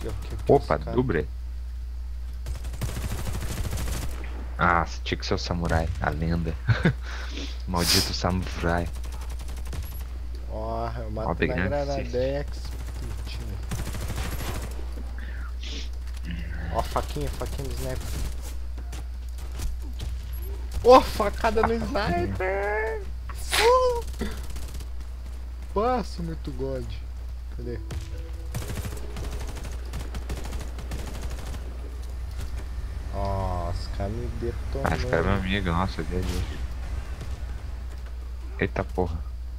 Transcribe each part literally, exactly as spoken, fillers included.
Aqui, aqui, aqui, Opa, os cara. dubre. Ah, tinha que ser o samurai, a lenda. Maldito samurai. Ó, eu Ó, matei na pegando assist. Granadex. Putinha. Ó, faquinha, faquinha do sniper. Ó, facada no sniper. Uh! Passo muito god. Cadê? Ó, os caras me Ah, esse cara é meu detonando. amigo, nossa, viajou. Eita porra.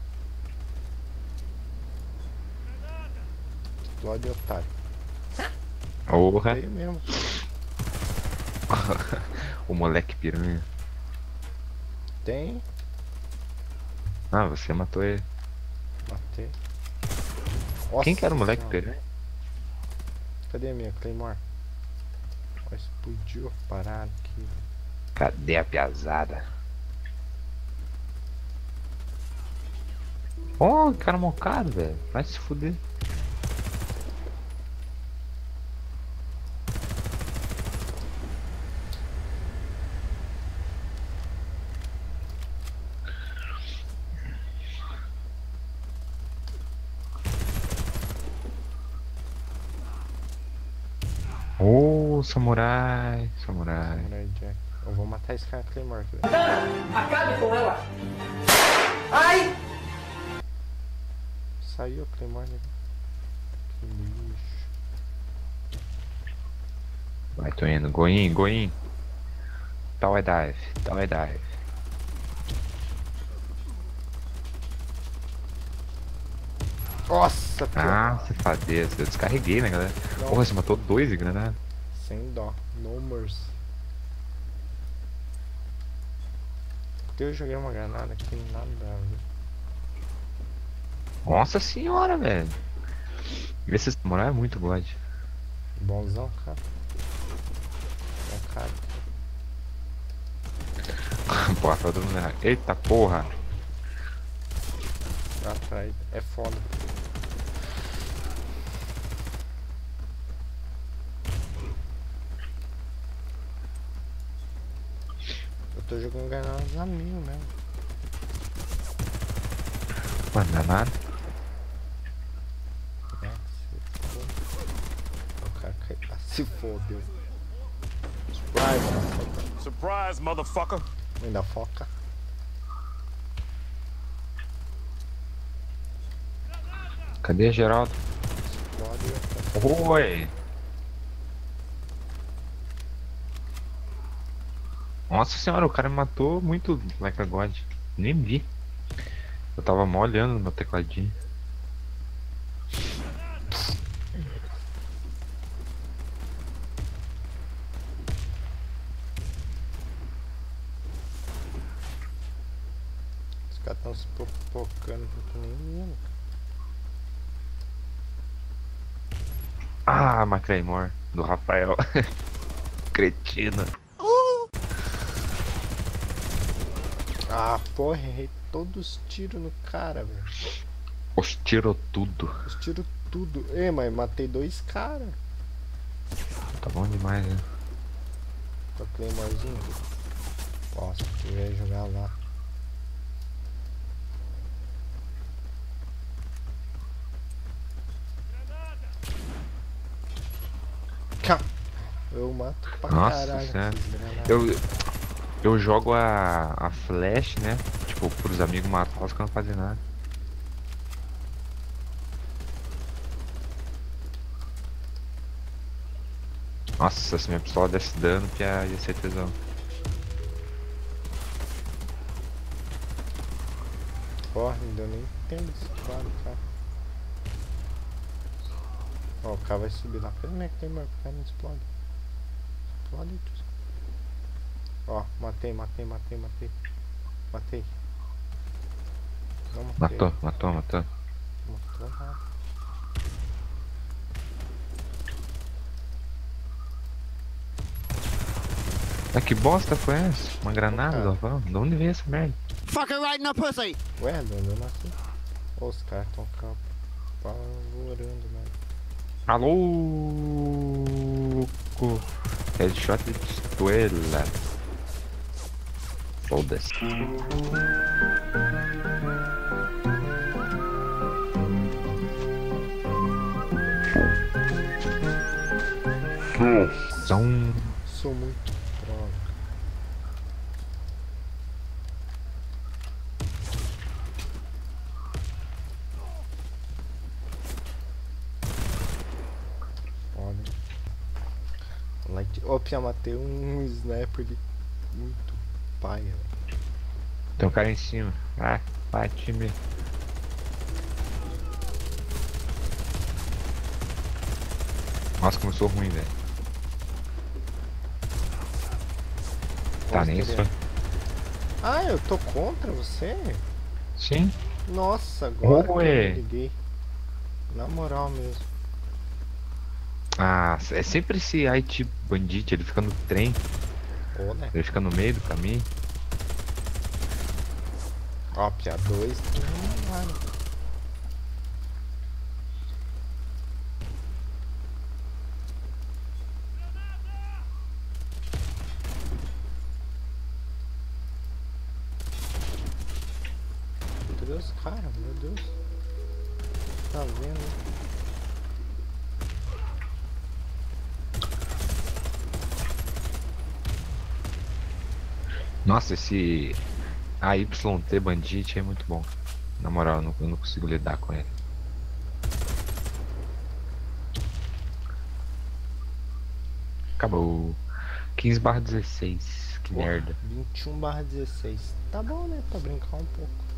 Explode, otário. Porra. Veio mesmo, cara. O moleque piranha. Tem. Ah, você matou ele. Matei. Quem que era o Nossa moleque senhora. piranha? Cadê a minha Claymore? Ó, explodiu a parada aqui. Cadê a piazada? Ó, oh, cara mocado, velho. Vai se fuder. Ô, oh, samurai, samurai. Samurai Jack. Eu vou matar esse cara com a Claymore. Acabe com ela! Ai! Saiu a Claymore, né? Que lixo. Vai, tô indo. Go in, go in. Tower dive, tower dive. Nossa, pior. Ah, safadeza. Eu descarreguei, né, galera? Não. Porra, você matou dois de granada. Sem dó. No mercy. Eu joguei uma granada aqui, nada a ver. Nossa senhora, velho. Esse samurai é muito god. Bonzão, cara. É cara. Porra, tá todo mundo errado. Eita porra. Atrás. É foda. Eu tô jogando granadas a mil mesmo. Mano, não é nada. É, se foda. O cara caiu. Ah, se fodeu. Surprise, motherfucker. Surprise, motherfucker! Ainda foca. Cadê Geraldo? Explode. Oi. Nossa senhora, o cara me matou muito like a god. Nem vi. Eu tava mal olhando no meu tecladinho. Os caras tão se pipocando, não tô nem vendo. Ah, McLeymore, do Rafael. Cretina. Ah, porra, errei todos os tiros no cara, velho. Os tirou tudo. Os tiros tudo. Ei, mas matei dois caras. Tá bom demais, né? Com a Claymorezinha. Nossa, eu ia jogar lá. Cá. Eu mato pra Nossa caralho. senhora. Esses granadas. Eu, eu jogo a, a flash, né? Tipo, pros amigos matar os que não fazem nada. Nossa, se minha pistola desse dano, que ia ia ser tesão. Porra, não deu nem tempo desse claro, cara. Ó, o cara vai subir lá. Cadê minha Claymore? O cara não explode. Explode tudo. Ó, matei, matei, matei, matei. Matei. Não matei. Matou, matou, matou. Matou nada. Ah, que bosta foi essa? Uma granada, cara. Galvão? De onde veio essa merda? Fucking right in the pussy! Ué, de onde eu nasci? Ô, os caras tão apavorando, mano. Alô! Headshot de pistola. Foda-se. São. Sou muito droga. Olha. Like... Opa, matei um sniper de muito paia, velho. Tem um cara em cima. Ah, bate-me. Nossa, começou ruim, velho. Tá Nossa, nisso? queria- Ah, eu tô contra você? Sim. Nossa, agora que eu Ué. me liguei. Na moral mesmo. Ah, é sempre esse I T Bandit, ele fica no trem, Ô, né? ele fica no meio do caminho. Ó, Pia dois. Hum, vai, né? Meu Deus, cara, meu Deus. Tá vendo? Nossa, esse A Y T Bandit é muito bom. Na moral, eu não, eu não consigo lidar com ele. Acabou. quinze barra dezesseis. Que Porra, merda. vinte e um barra dezesseis. Tá bom, né? Pra brincar um pouco.